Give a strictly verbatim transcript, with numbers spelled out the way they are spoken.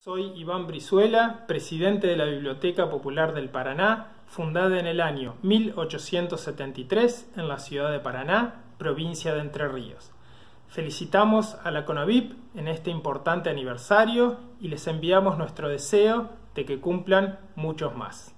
Soy Iván Brizuela, presidente de la Biblioteca Popular del Paraná, fundada en el año mil ochocientos setenta y tres en la ciudad de Paraná, provincia de Entre Ríos. Felicitamos a la CONAVIP en este importante aniversario y les enviamos nuestro deseo de que cumplan muchos más.